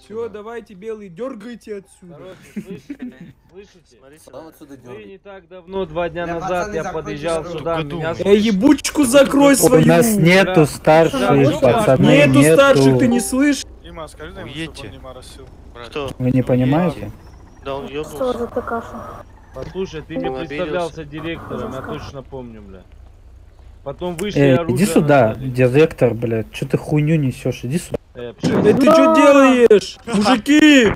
Все, давайте, белый, дергайте отсюда. Короче, слышите? Потом отсюда Вы дергай. не так давно, 2 дня Бля, назад, пацаны, я закройте подъезжал дорогу. сюда, меня ебучку закрой У свою. нас нету старших, пацаны, Нету старших, ты нету. не слышишь? Дима, скажи нам, Уедьте. чтобы он не моросил. Кто? Вы не понимаете? Да он Что ёбнулся. за такаша? Послушай, ты мне Он представлялся директором, я точно помню, бля. Потом вышли оружие. Иди сюда, начали. директор, блядь, что ты хуйню несешь? Иди сюда. Пошли. Ты что делаешь? Мужики!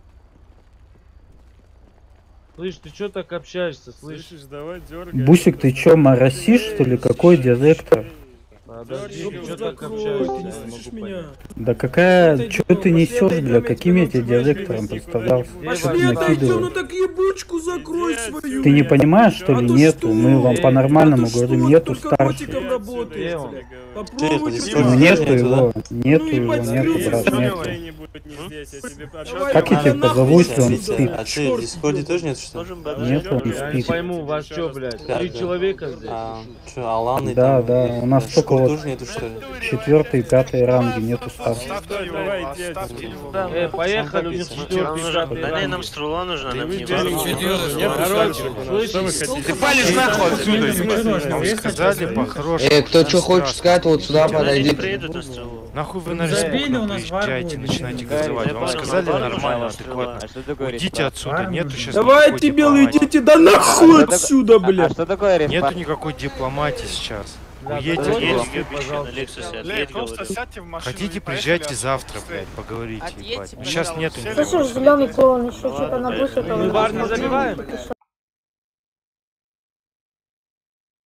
Слышь, ты что так общаешься, слышь? давай дергай. Бусик, ты чё, моросишь, что ли? Какой директор? Подожди, ты что так Закрой, общаешься? ты не Я слышишь могу меня? Да какая, чё ты несешь, бля, каким я тебе директором представлялся? Что Пошли ты отойдем, ну накидываешь? так ебучку закрой свою. Ты не понимаешь, что А ли? то Нету, что? мы вам А по-нормальному А то говорим, что, нету только старших. котиком работаешь, Где он? блядь. Попробуйте. Тихо, блядь. Нету его, нету Ну, его, ебать, нету, скрылся, брат, всё, нету. Давай, Как я да тебя нахуй позову, если он отсюда. спит? А ты в Чёрт Дискорде ёбаный. тоже нет, что ли? Можем бабки. Нет, он Я не спит. пойму, вас что, блядь? Да, 3 да. человека здесь? А, что, Алан и Да, там? да, и у нас Шкур только вот тоже нету, что ли? 4-й, 5-й ранги, нету старших. Поехали, у них Нам 4-й, Да не, 5-й нам струла нужна, нам не Что важно. Короче, слышишь? Ты палишь нахуй отсюда. Вам сказали по-хорошему. Кто что хочет сказать, вот сюда Они не подойди. приедут на стрелу. Нахуй вы на Забили, республику у нас приезжаете, варвары. начинаете газовать. Вам сказали нормально, адекватно. Уйдите отсюда, нету сейчас Давайте, никакой белый, дипломатии. идите, да нахуй отсюда, блядь. Нету никакой дипломатии сейчас. Уедьте, давайте, Едь, просто. ебище, на Лексусе, отъедь, говорю. Хотите, приезжайте завтра, блядь, поговорите, ебать. Сейчас нету Слышишь, зеленый клоун еще что-то на Мы бусиковый. бар не забиваем?